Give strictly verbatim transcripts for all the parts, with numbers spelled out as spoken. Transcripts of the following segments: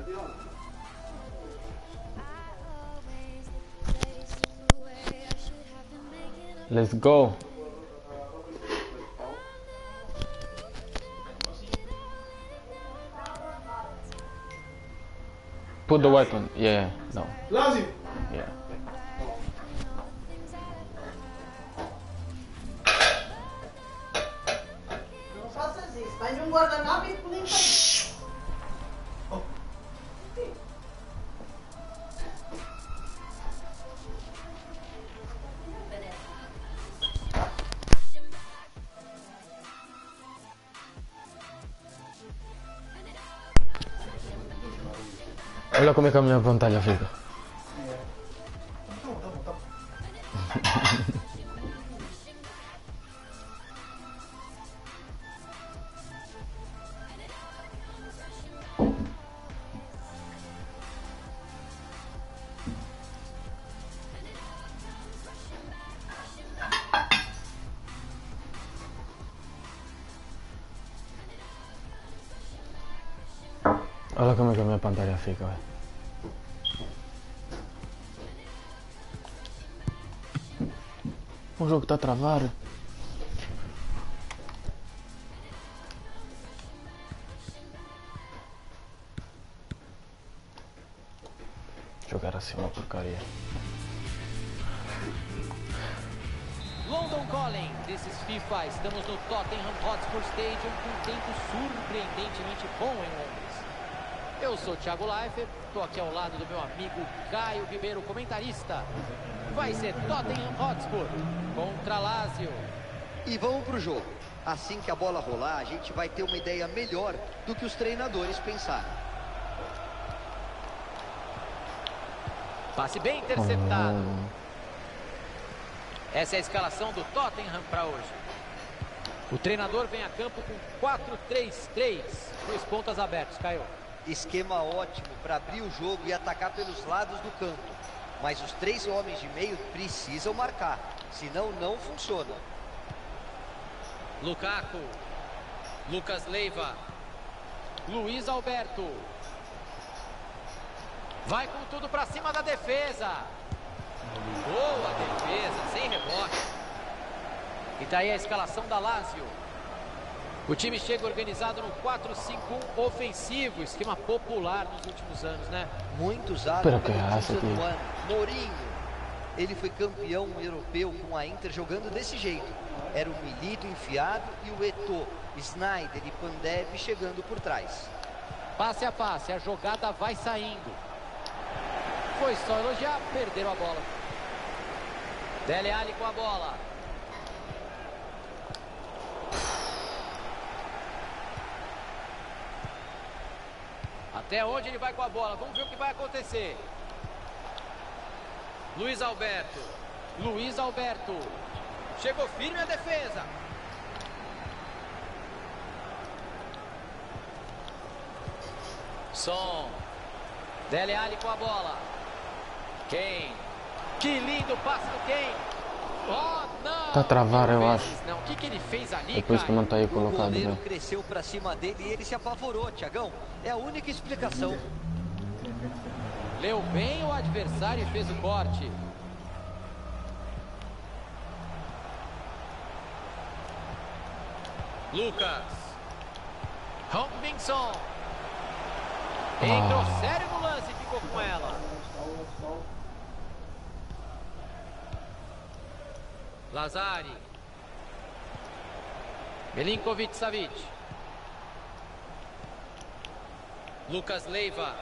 Let's go. Put the white one. Yeah, no. Lazio. Yeah. Não faças isso. Vai num guardanapo e limpa isso. Olha como é que a minha pantalla fica. Olha como é que a minha pantalla fica, velho. O jogo está a travar. Jogar assim uma porcaria. London Calling, this is FIFA. Estamos no Tottenham Hotspur Stadium com um tempo surpreendentemente bom em Londres. Eu sou o Thiago Leifert, estou aqui ao lado do meu amigo Caio Ribeiro, comentarista. Vai ser Tottenham Hotspur contra Lazio. E vamos pro jogo. Assim que a bola rolar, a gente vai ter uma ideia melhor do que os treinadores pensaram. Passe bem interceptado. Essa é a escalação do Tottenham para hoje. O treinador vem a campo com quatro três três. Dois pontas abertos, Caio. Esquema ótimo para abrir o jogo e atacar pelos lados do campo. Mas os três homens de meio precisam marcar, senão não funciona. Lukaku, Lucas Leiva, Luiz Alberto. Vai com tudo para cima da defesa. Boa defesa, sem rebote. E daí a escalação da Lazio. O time chega organizado no quatro cinco um ofensivo, esquema popular nos últimos anos, né? Muito usado Pero pelo que raça time aqui. do ano, Mourinho. Ele foi campeão europeu com a Inter jogando desse jeito. Era o Milito enfiado e o Eto'o, Sneijder e Pandev chegando por trás. Passe a passe, a jogada vai saindo. Foi só elogiar, perderam a bola. Dele Alli com a bola. Até onde ele vai com a bola? Vamos ver o que vai acontecer. Luiz Alberto. Luiz Alberto. Chegou firme a defesa. Son. Dele Alli com a bola. Kane. Que lindo passe do Kane. Oh, não. Tá a travar, eu acho. Não. O que, que ele fez ali, É por isso que não tá aí O colocado, goleiro velho. cresceu pra cima dele e ele se apavorou, Thiagão. É a única explicação. Leu bem o adversário e fez o corte. Lucas. Hong-Min-Son. Entrou Ah. sério no lance e ficou com ela. Lazari. Milinkovic-Savic. Lucas Leiva.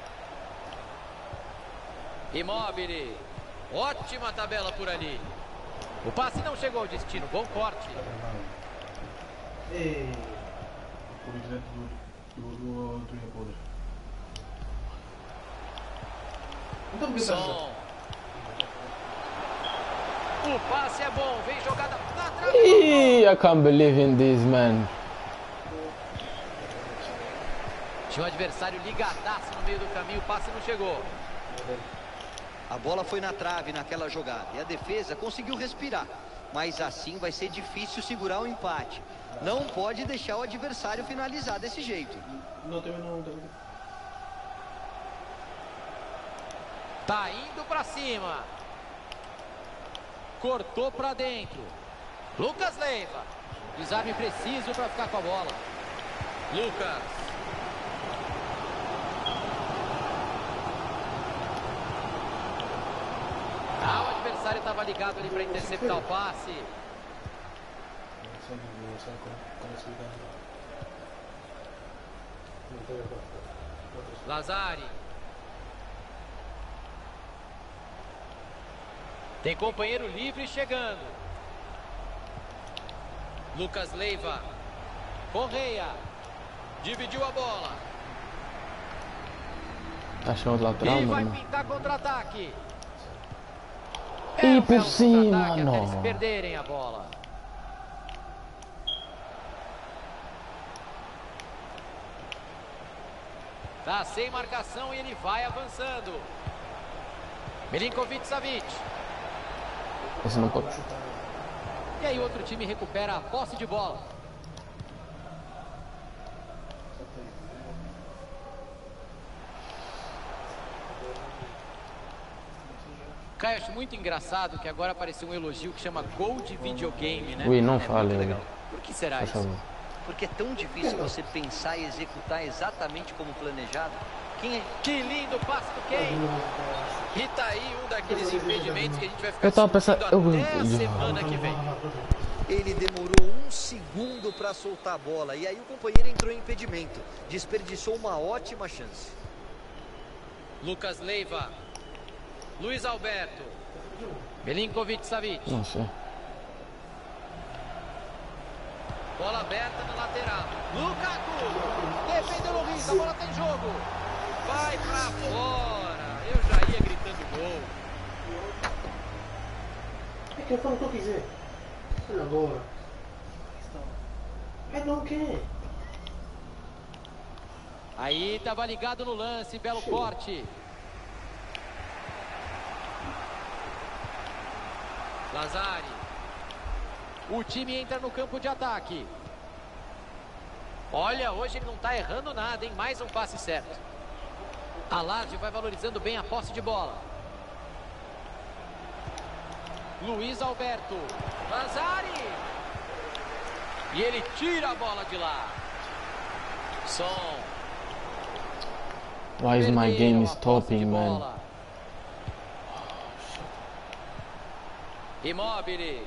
Immobile. Ótima tabela por ali. O passe não chegou ao destino. Bom corte. Ei. Por direto do, do, do, do Repolho. Então, por que tá Som. O passe é bom. Vem jogada na trave. Ih, I can't believe in this, man. Tinha um adversário ligadaço no meio do caminho. O passe não chegou. A bola foi na trave naquela jogada e a defesa conseguiu respirar. Mas assim vai ser difícil segurar o empate. Não pode deixar o adversário finalizar desse jeito. Não terminou, não terminou. Tá indo pra cima. Cortou pra dentro. Lucas Leiva. Desarme preciso pra ficar com a bola. Lucas. Ah, o adversário estava ligado ali para interceptar o passe. Lazari. Tem companheiro livre chegando. Lucas Leiva. Correia. Dividiu a bola. Tá chamando lateral, E vai mano. pintar contra-ataque. E um por belo cima, contra-ataque até eles não. perderem a bola. Tá sem marcação e ele vai avançando. Milinkovic Savic. Esse não pode. E aí outro time recupera a posse de bola. Caio, acho muito engraçado que agora apareceu um elogio que chama gol de videogame, né? Ui, não É fale. muito legal. Por que será Por isso? favor. Porque é tão difícil você pensar e executar exatamente como planejado. Quem é... Que lindo passe do Kane. E tá aí um daqueles impedimentos que a gente vai ficar Eu tava pensando- discutindo eu- até a semana que vem. Ele demorou um segundo para soltar a bola e aí o companheiro entrou em impedimento. Desperdiçou uma ótima chance. Lucas Leiva. Luiz Alberto. Milinkovic Savic. Não sei. Bola aberta na lateral. Lukaku. Defendeu o Luiz. A bola tem jogo. Vai pra fora. Eu já ia gritando gol. É que eu falo o que eu quiser. Olha agora. É não quer. Aí tava ligado no lance. Belo corte. Lazari. O time entra no campo de ataque. Olha, hoje ele não tá errando nada, hein? Mais um passe certo. A Lazio vai valorizando bem a posse de bola. Luiz Alberto. Lazari. E ele tira a bola de lá. Som. Why is my Perderam game a posse de stopping, man? bola. Immobile.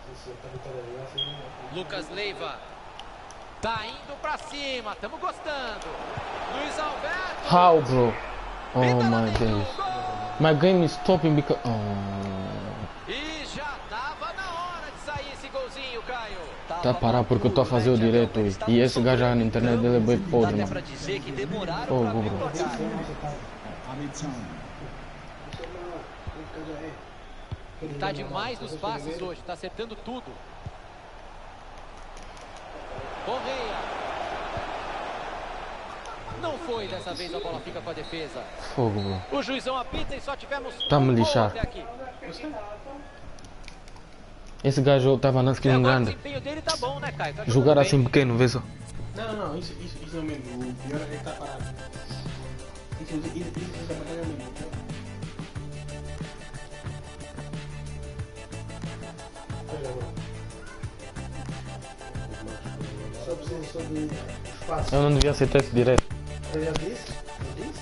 Lucas Leiva. Tá indo pra cima. Tamo gostando. Luiz Alberto. How, bro? Oh Pinta lá my dentro. days. Gol. My game is stopping because. Oh. E já tava na hora de sair esse golzinho, Caio. Tá a parar porque eu tô a fazer o direto e esse gajo na internet dele é bem Dá podre, até mano. pra dizer que demoraram Fogo, pra abrir bro. o placar. Ele tá demais nos passes hoje. Tá acertando tudo. Correia. Não foi dessa vez, a bola fica com a defesa. Fogo, bro. O juizão apita e só tivemos Tá me um gol lixar. até aqui. Esse gajo tava na E screen agora o grande. desempenho dele tá bom, né, Caio? Tá Jogar jogando assim bem. pequeno, vê só. Não, não, isso, isso, isso é o mesmo. O pior é que ele tá parado. Isso, isso, isso, isso é batalha mesmo. Olha agora. Só preciso só de espaço. Eu não devia aceitar esse direto. Eu já disse? Eu disse?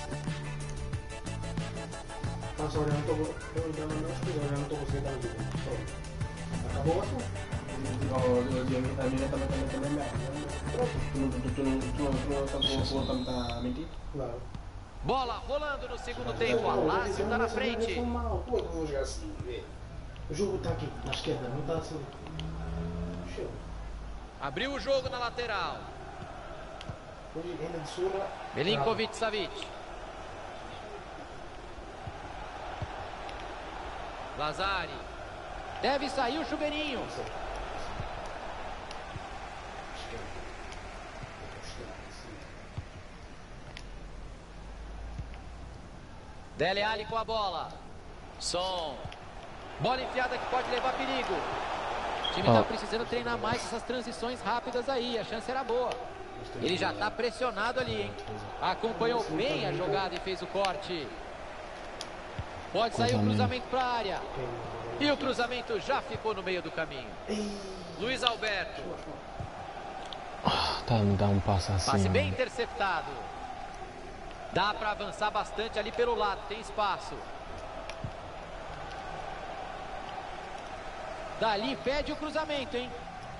Nossa, olha, eu não tô. Eu já não escuto, eu já não tô conseguindo dar um vídeo. Acabou o assunto. A minha também também também é. Tu não tu não tu não tu não tu não tá mentindo? Claro. Bola rolando no segundo tempo. A Lazio tá na frente. Pô, eu vou jogar assim, vê. O jogo tá aqui, na esquerda, não tá assim. Show. Abriu o jogo na lateral. Hoje ainda de surra. Milinkovic Savic. Lazari. Deve sair o chuveirinho. Dele Alli com a bola. Som. Bola enfiada que pode levar perigo. O time tá Ó. precisando treinar mais essas transições rápidas aí. A chance era boa. Ele já tá pressionado ali, hein? Acompanhou bem a jogada e fez o corte. Pode sair o Cruzamento. cruzamento para a área. E o cruzamento já ficou no meio do caminho. Luiz Alberto. Tá, me dá um passo assim. Passe bem mano. interceptado. Dá para avançar bastante ali pelo lado, tem espaço. Dali pede o cruzamento, hein?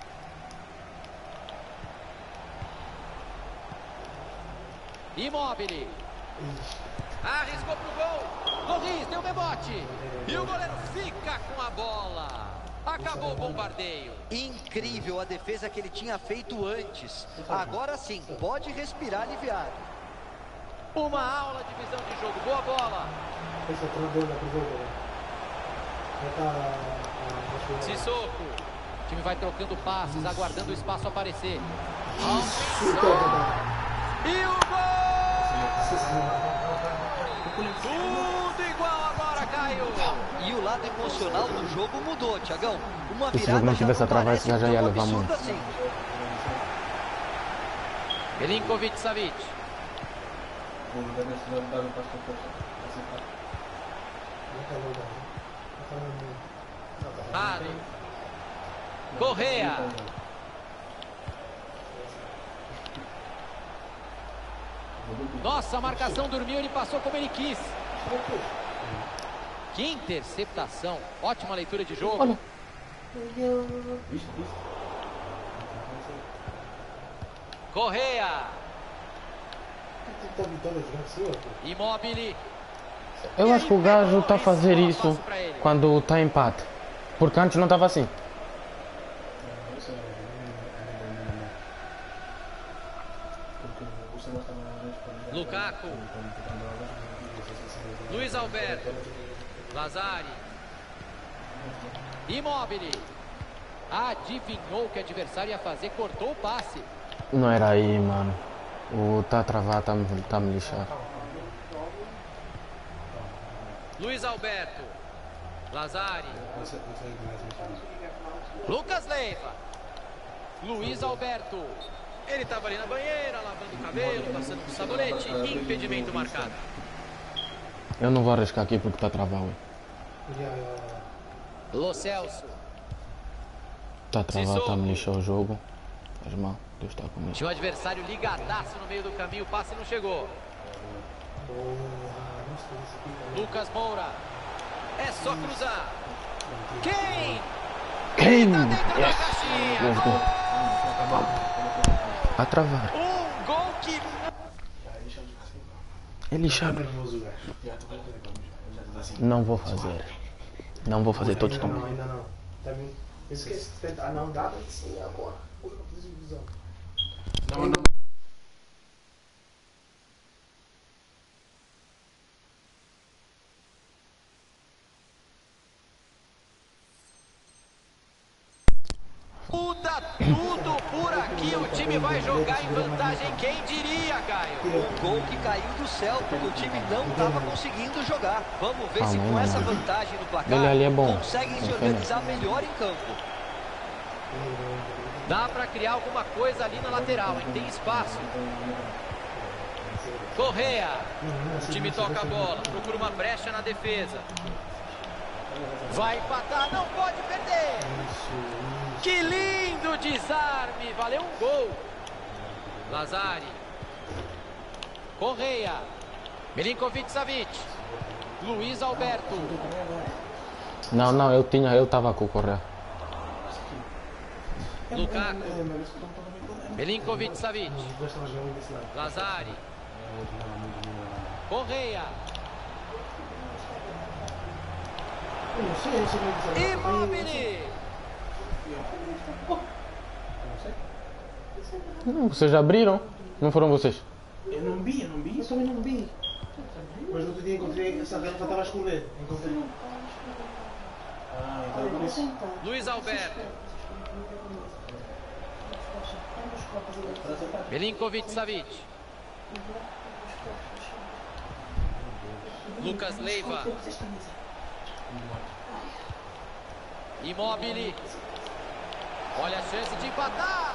Immobile. Arriscou pro gol. Loris deu rebote. E o goleiro fica com a bola. Acabou o bombardeio. Incrível a defesa que ele tinha feito antes. Agora sim, pode respirar aliviado. Uma aula de visão de jogo. Boa bola. Esse é o da primeira. Já tá. Sissoko. O time vai trocando passes, aguardando o espaço aparecer. E o gol! Tudo igual agora, Caio. E o lado emocional do jogo mudou, Thiagão. Uma Se virada não já tivesse não atrás, parece já tão ia levar absurda muito. assim. Milinkovic Savic. Rado. Correa. Nossa, a marcação dormiu, ele passou como ele quis. Que interceptação. Ótima leitura de jogo. Olha. Correa. Immobile. Eu acho que o gajo tá a fazer isso quando tá empate. Porque antes não tava assim. Lukaku. Luiz Alberto. Lazari. Immobile. Adivinhou o que o adversário ia fazer, cortou o passe. Não era aí, mano. O tá travado, tá, me- tá me lixando. Luiz Alberto. Lazari. Lucas Leiva. Luiz Alberto. Ele estava ali na banheira, lavando o cabelo, passando por sabonete. Impedimento marcado. Eu não vou arriscar aqui porque tá travado. Lo Celso. Tá travado, tá me lixando o jogo. Mas, mal, Deus tá comigo. Tinha um adversário ligadaço no meio do caminho, o passe não chegou. Lucas Moura. É só cruzar. Quem? Quem? Tá dentro da Yes. caixinha. Let's go. Gol! A travar. Um gol que... Ele chama. Não vou fazer. Não vou fazer, todos estão Não, bem. ainda não. Tá bem. Esquece de tentar não dá, sim, agora. Não, não. Muda tudo por aqui, o time vai jogar em vantagem, quem diria, Caio? Um gol que caiu do céu, porque o time não estava conseguindo jogar. Vamos ver Ah, se não, com não, essa não. vantagem no placar Ele ali é bom. conseguem se Não organizar melhor em campo. Dá pra criar alguma coisa ali na lateral, hein? Tem espaço. Correa. O time toca a bola, procura uma brecha na defesa. Vai empatar, não pode perder. Que lindo desarme, valeu um gol. Lazari. Correa. Milinkovic Savic. Luiz Alberto. Não, não, eu tinha, eu tava com o Correia. Lukaku. Milinkovic Savic. Lazari. Correa. Immobile. Não, vocês abriram? Não foram vocês? Eu não vi, eu não vi, eu também não vi. Mas no outro dia encontrei essa garrafa estava a escorrer. Encontrei. Ah, então é por isso. Luiz Alberto. Milinkovic Savic. Lucas Leiva. Immobile. Olha a chance de empatar.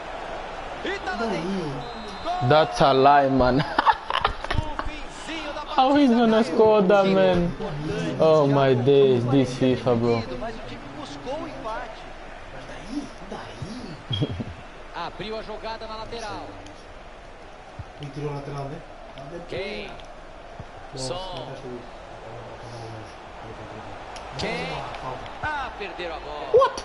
E tá lá dentro. Gol That's a lie, mano. no finzinho da How he's gonna score that, man? Oh my days, this FIFA, bro. Mas o time buscou o empate. Abriu a jogada na lateral. Quem tirou a lateral, né? Quem? Som. Quem? Ah, perderam a bola. What?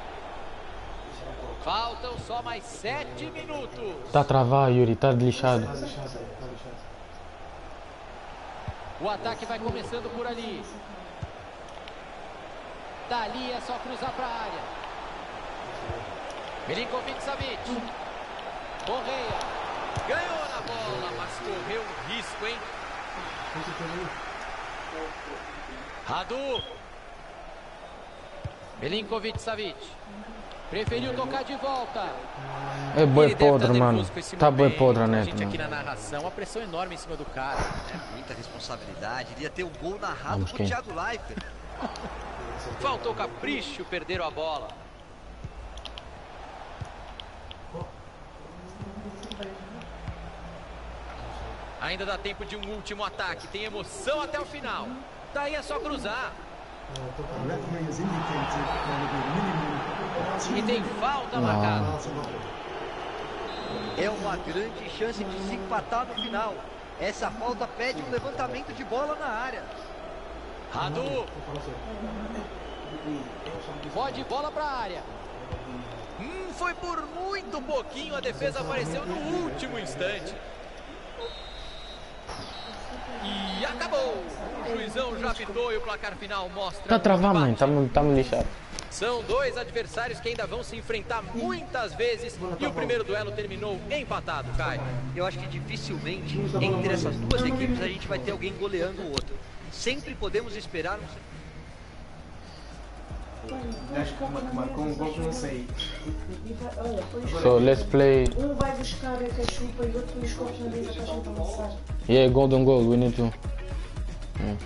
Faltam só mais sete minutos. Tá travado, Yuri, tá lixado. Tá lixado, tá lixado. O ataque vai começando por ali. Dali é só cruzar para a área. Milinkovic Savic. Correia. Ganhou na bola, mas correu um risco, hein? Radu. Milinkovic Savic. Preferiu tocar de volta. É boi Ele deve podre, tá mano. nervoso com esse Tá boi momento. podre, A né? gente aqui na narração, a pressão enorme em cima do cara. É muita responsabilidade. Iria ter um gol narrado Vamos por quem? Thiago Leifert. Faltou capricho, perderam a bola. Ainda dá tempo de um último ataque. Tem emoção até o final. Daí é só cruzar. E tem falta marcada. É uma grande chance de se empatar no final. Essa falta pede um levantamento de bola na área. Radu. Pode bola para a área. Hum, foi por muito pouquinho. A defesa apareceu no último instante. E acabou. O juizão já apitou e o placar final mostra. Tá um travado, mãe. empate. Tamo, tamo lixado. São dois adversários que ainda vão se enfrentar muitas vezes e o primeiro duelo terminou empatado, Caio. Eu acho que dificilmente entre essas duas equipes a gente vai ter alguém goleando o outro. Sempre podemos esperar um... Acho que marcou um gol que não sei. So let's play. Um vai buscar a cachupa e o outro nos copos na mesa para a gente almoçar. Yeah, golden goal. We need to. Yeah.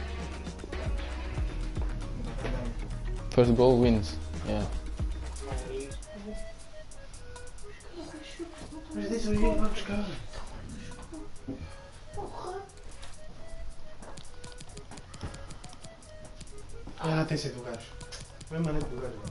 First goal wins. Yeah. Mas deixa o Yuri vai buscar. Ah, tem sido o gajo. Mesmo maneiro do gajo.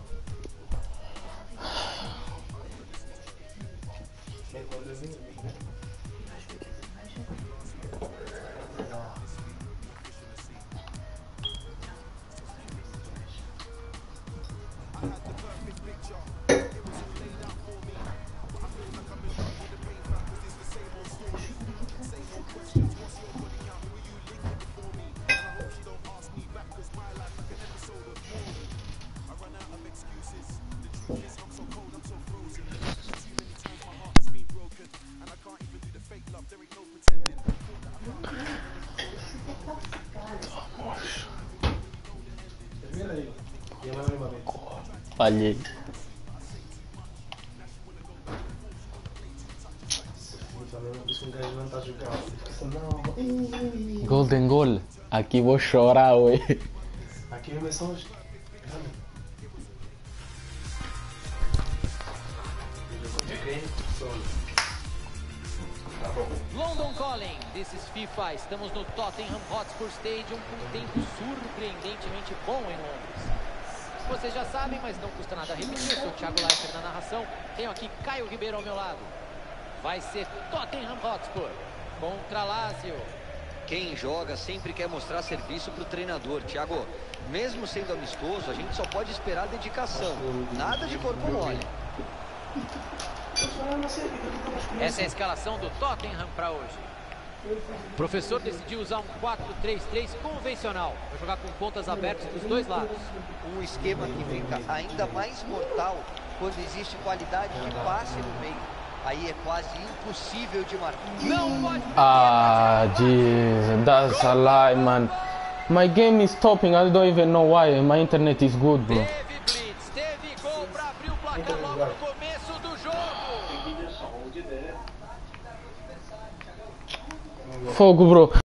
Falhei. Golden goal. Aqui vou chorar, ué. Aqui é mensagens. London Calling, this is FIFA. Estamos no Tottenham Hotspur Stadium com um tempo surpreendentemente bom em Londres. Vocês já sabem, mas não custa nada repetir. Eu sou o Thiago Leifert na narração. Tenho aqui Caio Ribeiro ao meu lado. Vai ser Tottenham Hotspur contra Lazio. Quem joga sempre quer mostrar serviço para o treinador. Thiago, mesmo sendo amistoso, a gente só pode esperar dedicação. Nada de corpo mole. Essa é a escalação do Tottenham para hoje. O professor decidiu usar um quatro três três convencional. Vai jogar com pontas abertas dos dois lados. Um esquema que fica ainda mais mortal quando existe qualidade de passe no meio. Aí é quase impossível de marcar. Não pode perder. Ah, jeez, that's a lie, man. My game is stopping. I don't even know why. My internet is good, bro. Teve blitz, teve gol para abrir o placar logo no começo do jogo. Fogo, bro.